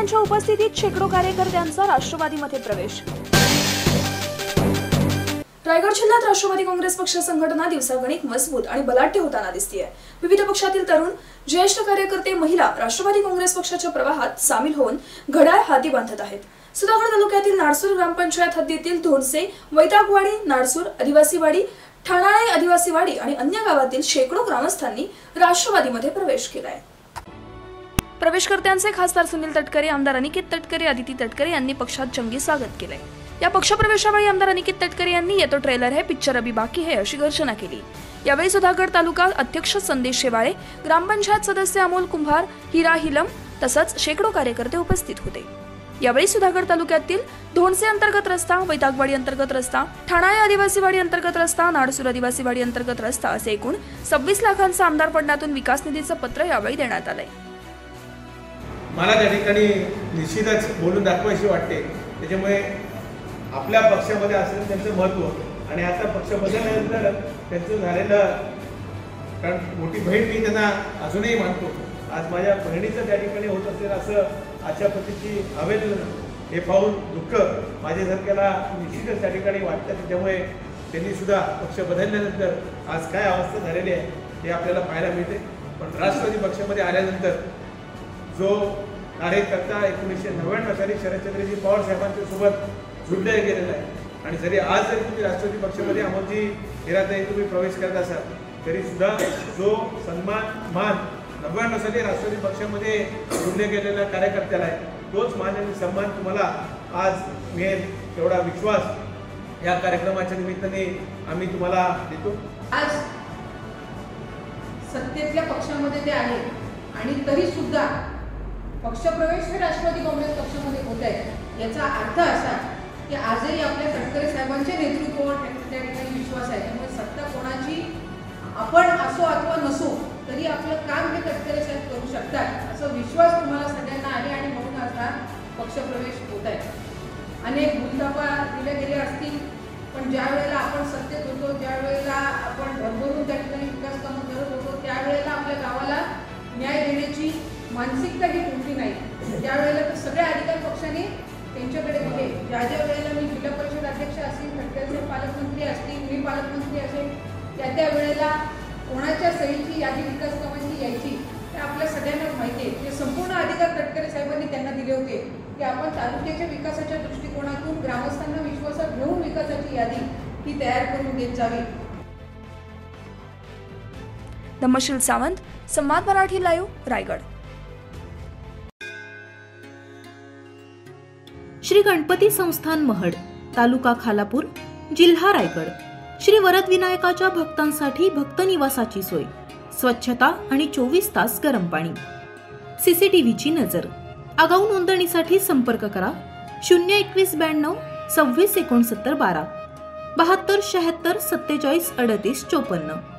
यांच्या उपस्थितीत शेकडो कार्यकर्त्यांचा राष्ट्रवादीमध्ये प्रवेश। रायगड जिल्ह्यात राष्ट्रवादी काँग्रेस पक्ष संघटना दिवसागणिक मजबूत आणि बलाढ्य होताना दिसतेय। विविध पक्षातील तरुण, ज्येष्ठ कार्यकर्ते, महिला राष्ट्रवादी काँग्रेस पक्षाच्या प्रवाहात सामील होऊन घड्याळ हाती बांधत आहेत। सुधागड तालुक्यातील नाडसूर ग्रामपंचायत हद्दीतील धोंडसे, वैतागवाडी, नाडसूर आदिवासीवाडी, ठाणाळे आदिवासीवाडी आणि अन्य गावातील शेकडो ग्रामस्थांनी राष्ट्रवादीमध्ये प्रवेश केलाय। प्रवेशकर्त्यांचे खासदार सुनील तटकरे, आमदार अनिकेत तटकरे, अदिती तटकरे यांनी पक्षात जंगी स्वागत केले। या पक्षप्रवेशावेळी आमदार अनिकेत तटकरे यांनी "ये तो ट्रेलर है, पिक्चर अभी बाकी है" अशी घोषणा केली। यावेळी सुधागड तालुका अध्यक्ष संदेश शेवाळे, ग्रामपंचायत सदस्य अमोल कुंभार, हिरा हिलम तसंच शेकडो कार्यकर्ते उपस्थित होते। यावेळी सुधागड तालुक्यातील धोंडसे अंतर्गत रस्ता, वैतागवाडी अंतर्गत रस्ता, ठाणाळे आदिवासीवाडी अंतर्गत रस्ता, नाडसूर आदिवासीवाडी अंतर्गत रस्ता असे एकूण 26 लाखांचा आमदार फंडातून विकास निधीचं पत्र यावेळी देण्यात आलंय। मला त्या ठिकाणी निश्चितच बोलून दाखवायची वाटते। त्याच्यामुळे आपल्या पक्षामध्ये असलेलं त्यांचं महत्त्व आणि आता पक्ष बदलल्यानंतर त्यांचं झालेलं, कारण मोठी बहीण मी त्यांना अजूनही मानतो। आज माझ्या बहिणीचं त्या ठिकाणी होत असेल असं अशा पद्धतीची हवेल हे पाहून दुःख माझ्यासारख्याला निश्चितच त्या ठिकाणी वाटतं। त्याच्यामुळे त्यांनी सुद्धा पक्ष बदलल्यानंतर आज काय अवस्था झालेली आहे हे आपल्याला पाहायला मिळते। पण राष्ट्रवादी पक्षामध्ये आल्यानंतर जो कार्यकर्ता 1999 साली शरदचंद्रजी पवार साहेबांच्या सोबत जुळले गेलेला आहे आणि जरी आज जरी तुम्ही राष्ट्रवादी पक्षामध्ये अमोलजी हिराताई तुम्ही प्रवेश करत असाल तरी सुद्धा जो मान 99 साली राष्ट्रवादी पक्षामध्ये जुळले गेलेल्या कार्यकर्त्याला आहे तोच मान आणि सन्मान तुम्हाला आज मिळेल एवढा विश्वास या कार्यक्रमाच्या निमित्ताने आम्ही तुम्हाला देतो। आज सत्तेतल्या पक्षामध्ये ते आहे आणि तरी सुद्धा पक्षप्रवेश हे राष्ट्रवादी काँग्रेस पक्षामध्ये होत आहे। याचा अर्थ असा की आजही आपल्या तटकरे साहेबांच्या नेतृत्वावर त्या ठिकाणी विश्वास आहे। त्यामुळे सत्ता कोणाची आपण असो अथवा नसो तरी आपलं काम हे तटकरे साहेब करू शकतात असा विश्वास तुम्हाला सगळ्यांना आहे आणि म्हणून आता पक्षप्रवेश होत आहे। अनेक भूलथापा दिल्या गेल्या असतील, पण ज्या वेळेला आपण सत्तेत होतो, ज्या वेळेला आपण भरभरून त्या ठिकाणी विकास कामं करत होतो, त्यावेळेला आपल्या गावाला न्याय देण्याची मानसिकता ही कोणती नाही। त्यावेळेला तर सगळ्या अधिकार पक्षाने त्यांच्याकडे दिले। ज्या वेळेला मी जिल्हा परिषद अध्यक्ष असतील, तटकरे पालकमंत्री असतील, मी पालकमंत्री असेल, त्या वेळेला कोणाच्या सहीची यादी विकास कामांची यायची ते आपल्या सगळ्यांनाच माहिती आहे। ते संपूर्ण अधिकार तटकरे साहेबांनी त्यांना दिले होते की आपण तालुक्याच्या विकासाच्या दृष्टिकोनातून ग्रामस्थांना विश्वासात घेऊन विकासाची यादी ही तयार करून देत जावी। धम्मशील सावंत, संवाद मराठी लाईव्ह, रायगड। श्री गणपती संस्थान महड, तालुका खालापूर, जिल्हा रायगड। श्री वरद विनायकाच्या भक्तांसाठी भक्त निवासाची सोय, स्वच्छता आणि 24 तास गरम पाणी, सीसीटीव्हीची नजर। आगाऊ नोंदणीसाठी संपर्क करा 02192 26 69 12 72 76 47 38 54।